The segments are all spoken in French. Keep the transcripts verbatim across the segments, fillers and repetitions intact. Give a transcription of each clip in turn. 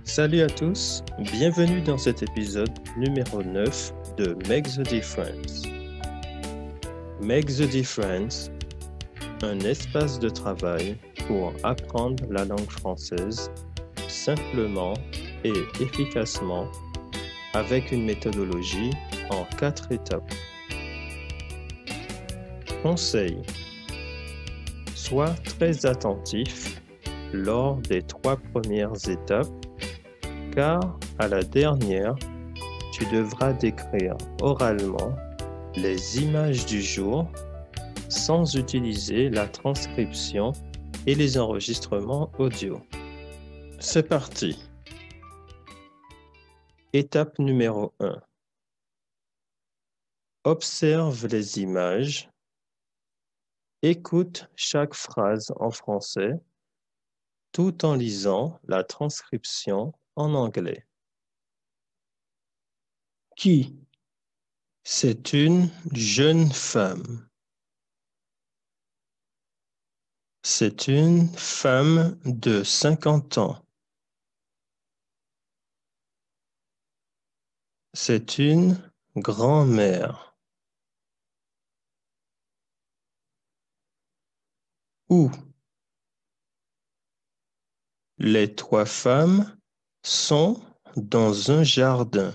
Salut à tous, bienvenue dans cet épisode numéro neuf de Make the Difference. Make the Difference, un espace de travail pour apprendre la langue française simplement et efficacement avec une méthodologie en quatre étapes. Conseil: sois très attentif lors des trois premières étapes, car à la dernière, tu devras décrire oralement les images du jour sans utiliser la transcription et les enregistrements audio. C'est parti. Étape numéro un. Observe les images. Écoute chaque phrase en français tout en lisant la transcription en anglais. Qui? C'est une jeune femme. C'est une femme de cinquante ans. C'est une grand-mère. Où? Les trois femmes sont dans un jardin.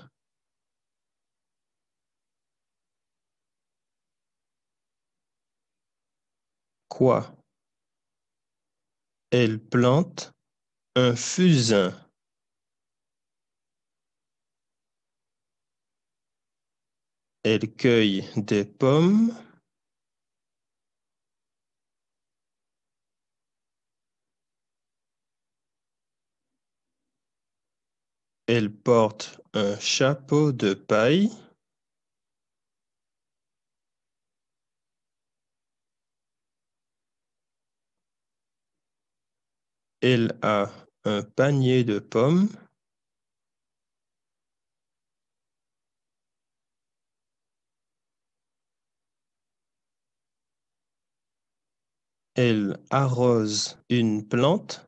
Quoi? Elles plantent un fusain. Elles cueillent des pommes. Elles portent un chapeau de paille. Elle a un panier de pommes. Elle arrose une plante.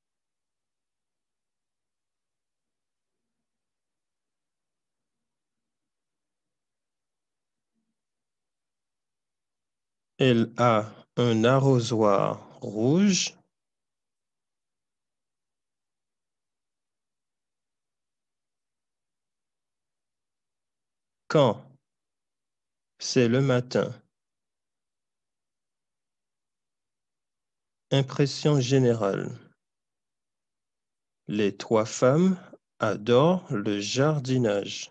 Elle a un arrosoir rouge. Quand? C'est le matin. Impression générale. Les trois femmes adorent le jardinage.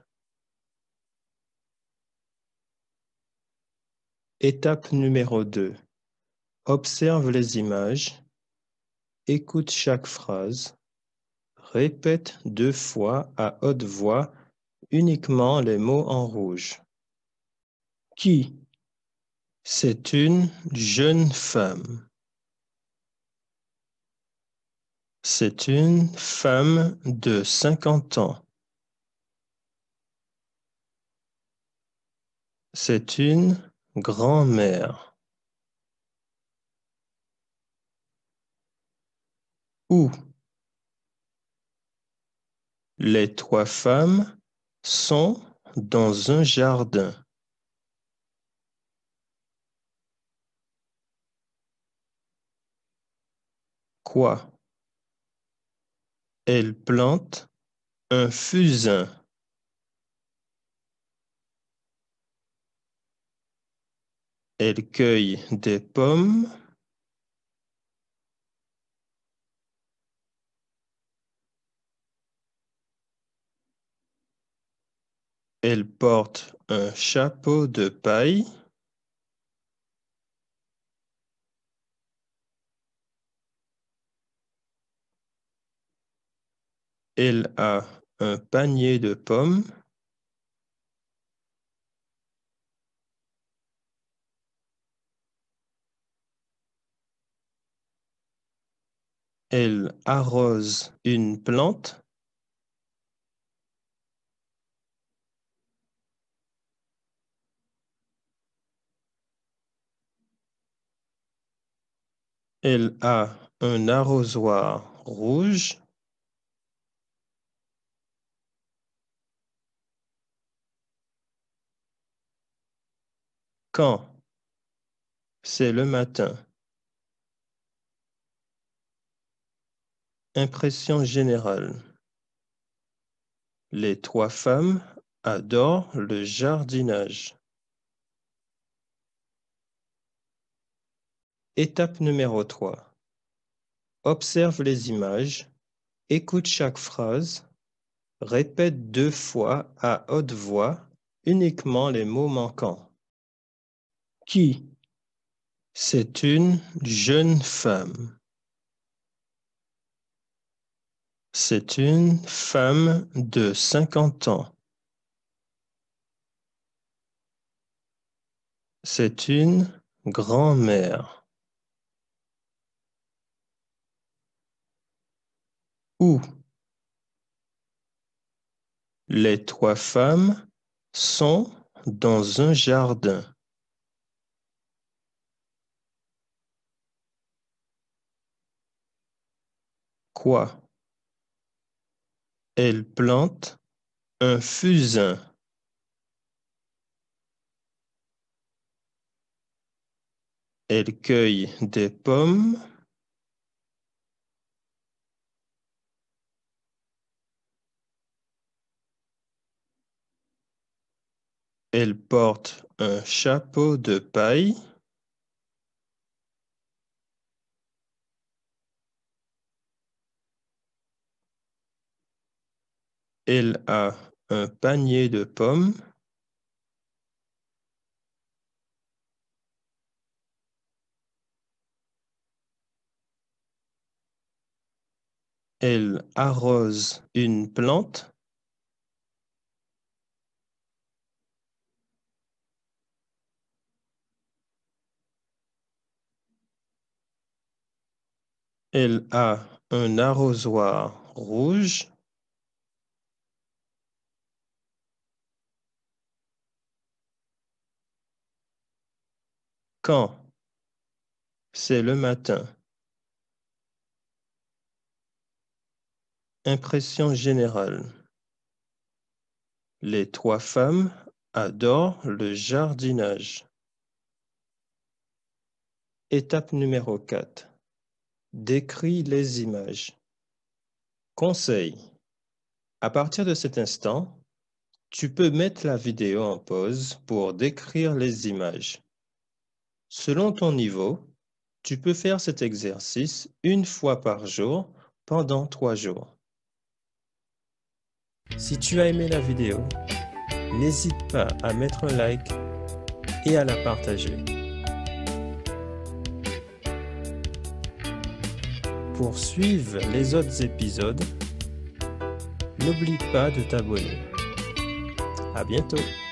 Étape numéro deux. Observe les images. Écoute chaque phrase. Répète deux fois à haute voix uniquement les mots en rouge. Qui? C'est une jeune femme. C'est une femme de cinquante ans. C'est une grand-mère. Où? Les trois femmes sont dans un jardin. Quoi? Elles plantent un fusain. Elles cueillent des pommes. Elles portent un chapeau de paille. Elle a un panier de pommes. Elle arrose une plante. Elle a un arrosoir rouge. Quand? C'est le matin. Impression générale. Les trois femmes adorent le jardinage. Étape numéro trois. Observe les images, écoute chaque phrase, répète deux fois à haute voix uniquement les mots manquants. Qui? C'est une jeune femme. C'est une femme de cinquante ans. C'est une grand-mère. Où? Les trois femmes sont dans un jardin. Quoi? Elle plante un fusain. Elle cueille des pommes. Elle porte un chapeau de paille. Elle a un panier de pommes. Elle arrose une plante. Elle a un arrosoir rouge. Quand? C'est le matin. Impression générale. Les trois femmes adorent le jardinage. Étape numéro quatre. Décris les images. Conseil. À partir de cet instant, tu peux mettre la vidéo en pause pour décrire les images. Selon ton niveau, tu peux faire cet exercice une fois par jour pendant trois jours. Si tu as aimé la vidéo, n'hésite pas à mettre un like et à la partager. Pour suivre les autres épisodes, n'oublie pas de t'abonner. À bientôt!